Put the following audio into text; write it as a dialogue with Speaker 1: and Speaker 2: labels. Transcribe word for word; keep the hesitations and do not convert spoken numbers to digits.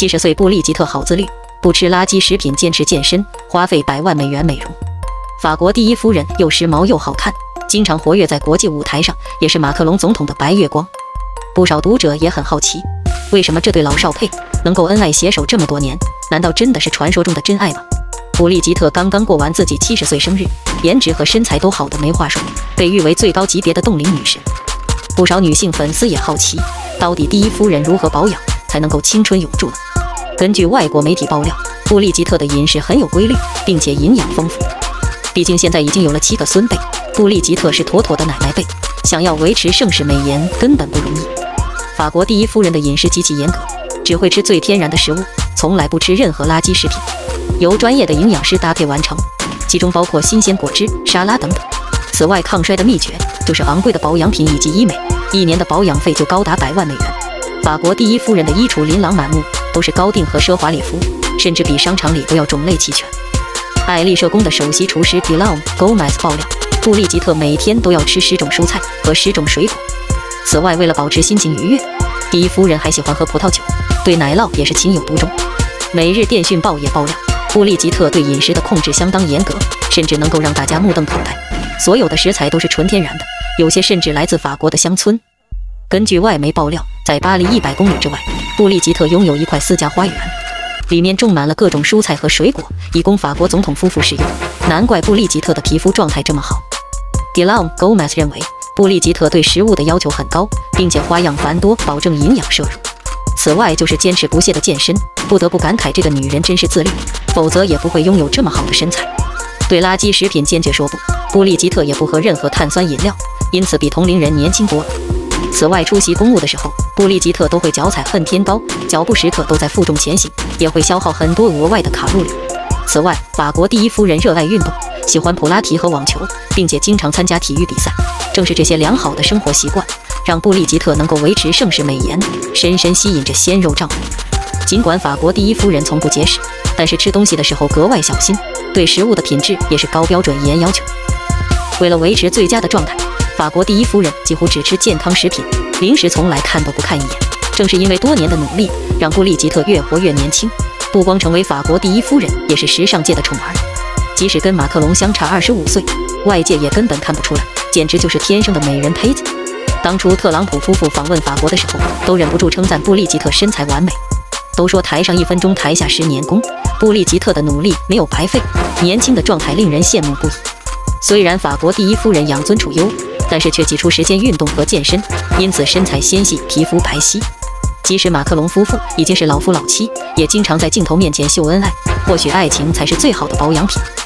Speaker 1: 七十岁布丽吉特好自律，不吃垃圾食品，坚持健身，花费百万美元美容。法国第一夫人又时髦又好看，经常活跃在国际舞台上，也是马克龙总统的白月光。不少读者也很好奇，为什么这对老少配能够恩爱携手这么多年？难道真的是传说中的真爱吗？布丽吉特刚刚过完自己七十岁生日，颜值和身材都好的没话说，被誉为最高级别的冻龄女神。不少女性粉丝也好奇，到底第一夫人如何保养才能够青春永驻呢？根据外国媒体爆料，布丽吉特的饮食很有规律，并且营养丰富。毕竟现在已经有了七个孙辈，布丽吉特是妥妥的奶奶辈，想要维持盛世美颜根本不容易。法国第一夫人的饮食极其严格，只会吃最天然的食物，从来不吃任何垃圾食品，由专业的营养师搭配完成，其中包括新鲜果汁、沙拉等等。此外，抗衰的秘诀就是昂贵的保养品以及医美，一年的保养费就高达百万美元。法国第一夫人的衣橱琳琅满目，都是高定和奢华礼服，甚至比商场里都要种类齐全。爱丽舍宫的首席厨师 Guillaume Gomez 爆料，布丽吉特每天都要吃十种蔬菜和十种水果。此外，为了保持心情愉悦，第一夫人还喜欢喝葡萄酒，对奶酪也是情有独钟。每日电讯报也爆料，布丽吉特对饮食的控制相当严格，甚至能够让大家目瞪口呆。所有的食材都是纯天然的，有些甚至来自法国的乡村。根据外媒爆料，在巴黎一百公里之外，布丽吉特拥有一块私家花园，里面种满了各种蔬菜和水果，以供法国总统夫妇使用。难怪布丽吉特的皮肤状态这么好。Guillaume Gomez 认为，布丽吉特对食物的要求很高，并且花样繁多，保证营养摄入。此外，就是坚持不懈的健身，不得不感慨这个女人真是自律，否则也不会拥有这么好的身材。对垃圾食品坚决说不，布丽吉特也不喝任何碳酸饮料，因此比同龄人年轻多了。此外，出席公务的时候，布丽吉特都会脚踩恨天高，脚步时刻都在负重前行，也会消耗很多额外的卡路里。此外，法国第一夫人热爱运动，喜欢普拉提和网球，并且经常参加体育比赛。正是这些良好的生活习惯，让布丽吉特能够维持盛世美颜，深深吸引着鲜肉丈夫。尽管法国第一夫人从不节食，但是吃东西的时候格外小心，对食物的品质也是高标准严要求。为了维持最佳的状态，法国第一夫人几乎只吃健康食品，零食从来看都不看一眼。正是因为多年的努力，让布丽吉特越活越年轻，不光成为法国第一夫人，也是时尚界的宠儿。即使跟马克龙相差二十五岁，外界也根本看不出来，简直就是天生的美人胚子。当初特朗普夫妇访问法国的时候，都忍不住称赞布丽吉特身材完美。都说台上一分钟，台下十年功，布丽吉特的努力没有白费，年轻的状态令人羡慕不已。虽然法国第一夫人养尊处优，但是却挤出时间运动和健身，因此身材纤细，皮肤白皙。即使马克龙夫妇已经是老夫老妻，也经常在镜头面前秀恩爱，或许爱情才是最好的保养品。